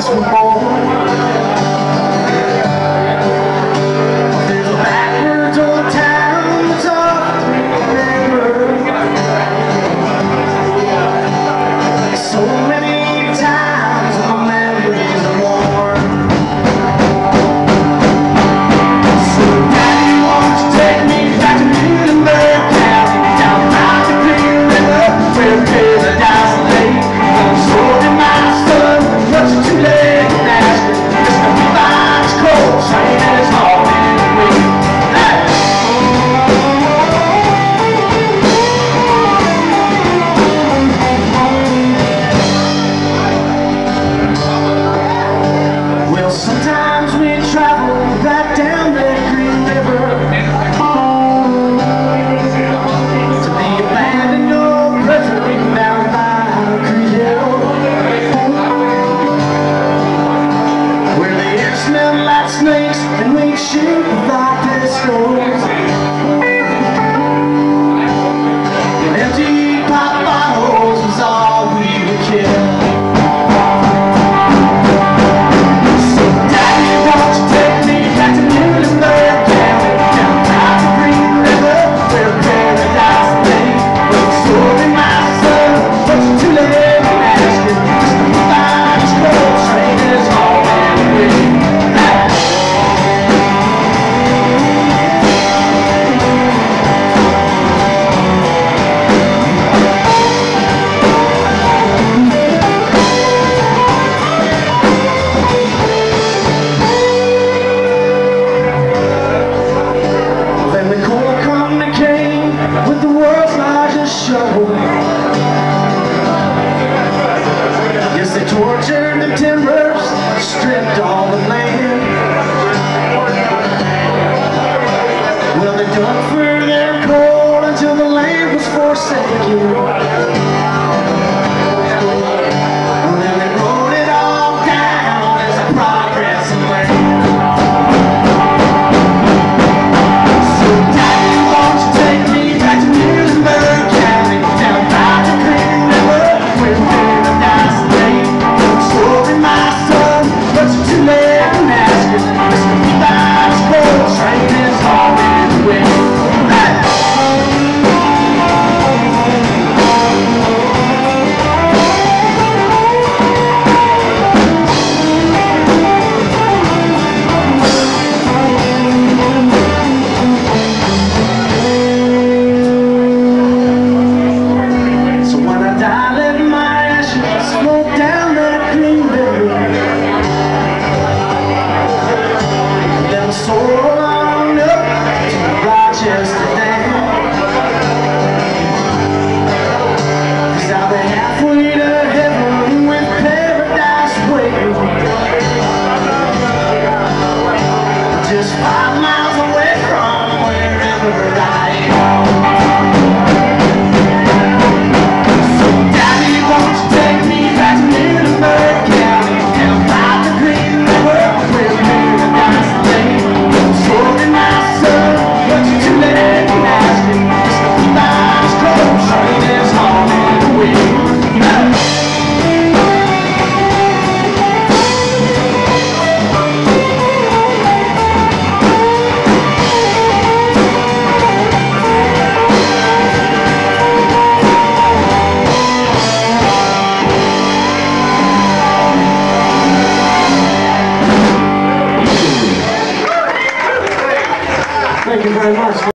once were born. There's a backwards old town that's off the river. So many times my memories are worn. So Daddy, won't you take me back to Muhlenberg County, down by the Green River, where paradise lay. I'm sorry, my son, but you're too late to ask me. It's gonna be life's cold, train is hauling away. Well, sometimes we travel right down that Green River to the abandoned old prison down by Creed Hill, where the air smelled like snakes and we shoot like pistols. Empty pop bottles was all we would kill. With the world's largest shovel. Yes, they tortured the timbers, stripped all the land. Well, they dug for their coal until the land was forsaken. Just 5 miles away from wherever I am. So Daddy, won't you take me back to Muhlenberg County, down by the Green River, where paradise lay. I'm sorry, my son, but you're too late to ask me. It's gonna be life's cold, train is hauling away. Thank you very much.